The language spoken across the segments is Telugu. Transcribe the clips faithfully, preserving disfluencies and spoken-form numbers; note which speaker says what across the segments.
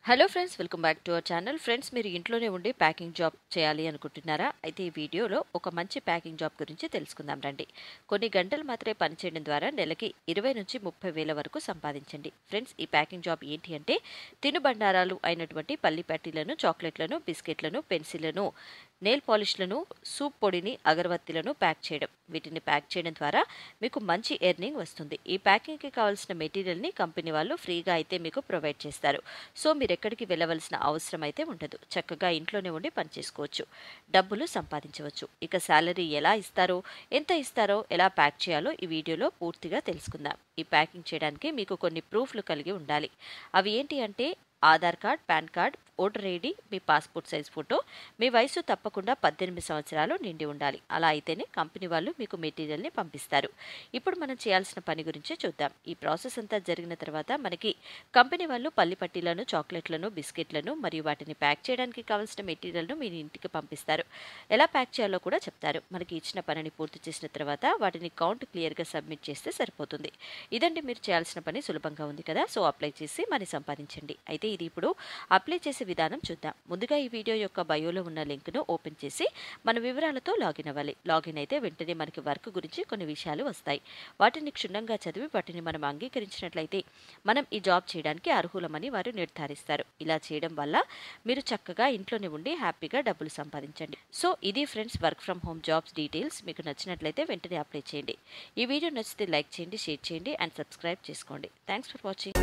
Speaker 1: Hello friends, welcome back to our channel. Friends, మీరు ఇంట్లోనే ఉండి ప్యాకింగ్ జాబ్ చేయాలి అనుకుంటున్నారా? అయితే ఈ వీడియోలో ఒక మంచి ప్యాకింగ్ జాబ్ గురించి తెలుసుకుందాం రండి. కొన్ని గంటలు మాత్రమే పనిచేయడం ద్వారా నెలకి ఇరవై నుంచి ముప్పై వేల వరకు సంపాదించండి. ఫ్రెండ్స్, ఈ ప్యాకింగ్ జాబ్ ఏంటి అంటే తినుబండారాలు అయినటువంటి పల్లి ప్యాటీలను, చాక్లెట్లను, బిస్కెట్లను, పెన్సిళ్లను, నెయిల్ పాలిష్లను, సూప్ పొడిని, అగరబత్తిలను ప్యాక్ చేయడం. వీటిని ప్యాక్ చేయడం ద్వారా మీకు మంచి ఎర్నింగ్ వస్తుంది. ఈ ప్యాకింగ్కి కావాల్సిన మెటీరియల్ని కంపెనీ వాళ్ళు ఫ్రీగా అయితే మీకు ప్రొవైడ్ చేస్తారు. సో మీరు ఎక్కడికి వెళ్ళవలసిన అవసరం అయితే ఉండదు. చక్కగా ఇంట్లోనే ఉండి పనిచేసుకోవచ్చు, డబ్బులు సంపాదించవచ్చు. ఇక శాలరీ ఎలా ఇస్తారో, ఎంత ఇస్తారో, ఎలా ప్యాక్ చేయాలో ఈ వీడియోలో పూర్తిగా తెలుసుకుందాం. ఈ ప్యాకింగ్ చేయడానికి మీకు కొన్ని ప్రూఫ్లు కలిగి ఉండాలి. అవి ఏంటి అంటే Aadhaar card, PAN card, voter ID, మీ పాస్పోర్ట్ సైజ్ ఫోటో, మీ వయసు తప్పకుండా పద్దెనిమిది సంవత్సరాలు నిండి ఉండాలి. అలా అయితేనే కంపెనీ వాళ్ళు మీకు మెటీరియల్ని పంపిస్తారు. ఇప్పుడు మనం చేయాల్సిన పని గురించి చూద్దాం. ఈ ప్రాసెస్ అంతా జరిగిన తర్వాత మనకి కంపెనీ వాళ్ళు పల్లి పట్టీలను, చాక్లెట్లను, బిస్కెట్లను మరియు వాటిని ప్యాక్ చేయడానికి కావాల్సిన మెటీరియల్ను మీ ఇంటికి పంపిస్తారు. ఎలా ప్యాక్ చేయాలో కూడా చెప్తారు. మనకి ఇచ్చిన పనిని పూర్తి చేసిన తర్వాత వాటిని కౌంట్ క్లియర్గా సబ్మిట్ చేస్తే సరిపోతుంది. ఇదండి మీరు చేయాల్సిన పని. సులభంగా ఉంది కదా? సో అప్లై చేసి మనీ సంపాదించండి. అయితే ఇది ఇప్పుడు అప్లై చేసే విధానం చూద్దాం. ముందుగా ఈ వీడియో యొక్క బయోలో ఉన్న లింక్ను ఓపెన్ చేసి మన వివరాలతో లాగిన్ అవ్వాలి. లాగిన్ అయితే వెంటనే మనకి వర్క్ గురించి కొన్ని విషయాలు వస్తాయి. వాటిని క్షుణ్ణంగా చదివి వాటిని మనం అంగీకరించినట్లయితే మనం ఈ జాబ్ చేయడానికి అర్హులమని వారు నిర్ధారిస్తారు. ఇలా చేయడం వల్ల మీరు చక్కగా ఇంట్లోనే ఉండి హ్యాపీగా డబ్బులు సంపాదించండి. సో ఇది friends, work from home jobs details. మీకు నచ్చినట్లయితే వెంటనే అప్లై చేయండి. ఈ వీడియో నచ్చితే లైక్ చేయండి, షేర్ చేయండి అండ్ సబ్స్క్రైబ్ చేసుకోండి. Thanks for watching.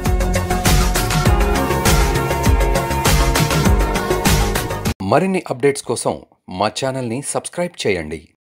Speaker 2: మరిన్ని అప్డేట్స్ కోసం మా ఛానల్ని సబ్స్క్రైబ్ చేయండి.